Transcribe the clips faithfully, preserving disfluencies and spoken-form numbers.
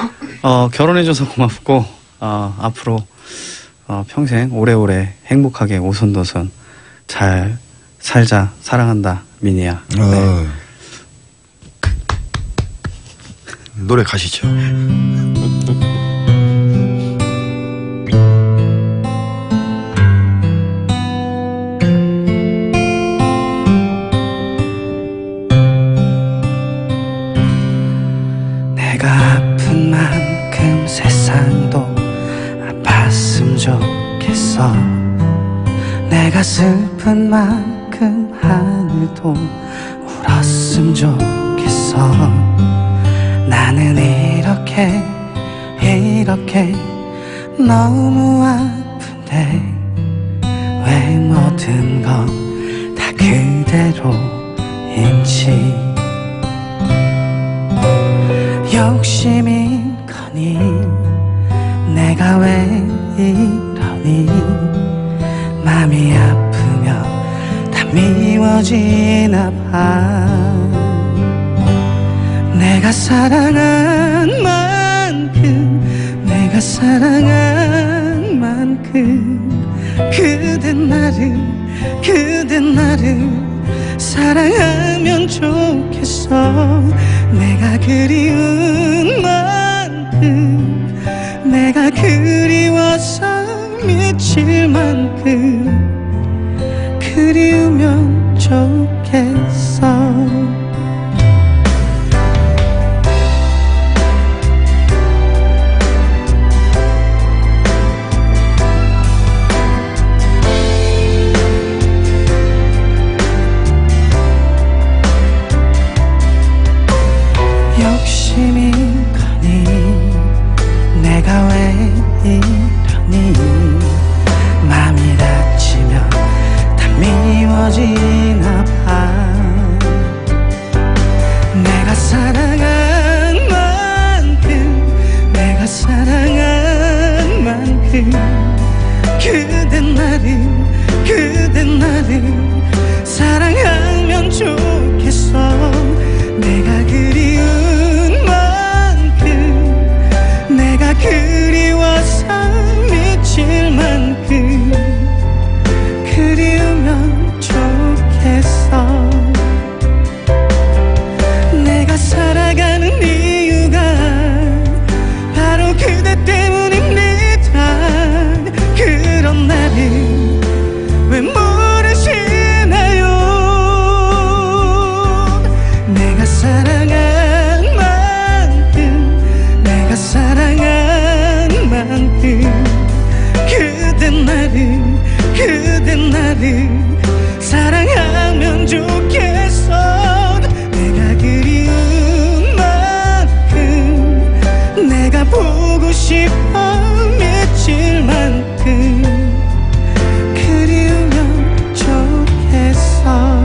어, 결혼해줘서 고맙고 어, 앞으로 어, 평생 오래오래 행복하게 오손도손 잘 살자. 사랑한다 민희야. 네. 어. 노래 가시죠. 내가 아픈 만큼 세상도 아팠으면 좋겠어. 내가 슬픈 만큼 하늘도 울었으면 좋겠어. 나는 이렇게 이렇게 너무 아픈데 왜 모든 건 다 그대로인지. 욕심인 거니 내가 왜 이러니. 맘이 아프면 다 미워지나 봐. 내가 사랑한 만큼 내가 사랑한 만큼 그댄 나를 그댄 나를 사랑하면 좋겠어. 내가 그리운 만큼 내가 그리워서 미칠 만큼 그리우면 좋겠어. 욕심인 거니 내가 왜 이러니. 맘이 다치면 다 미워지나 봐. 내가 사랑한 만큼 내가 사랑한 만큼 그댄 나를 그댄 나를 사랑하면 좋겠어. 내가 그리운 만큼 내가 그리워서 미칠 만큼 그리우면 좋겠어. 내가 살아가는 이유가 바로 그대 때문입니다. 그런 나를 왜 모르시나요. 내가 사랑한 만큼 내가 사랑한 만큼 그댄 나를 그댄 나를 사랑하면 좋겠어. 내가 그리운 만큼 내가 보고 싶어 미칠 만큼 그리우면 좋겠어.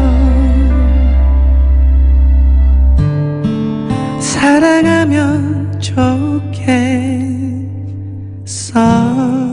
사랑하면 좋겠어.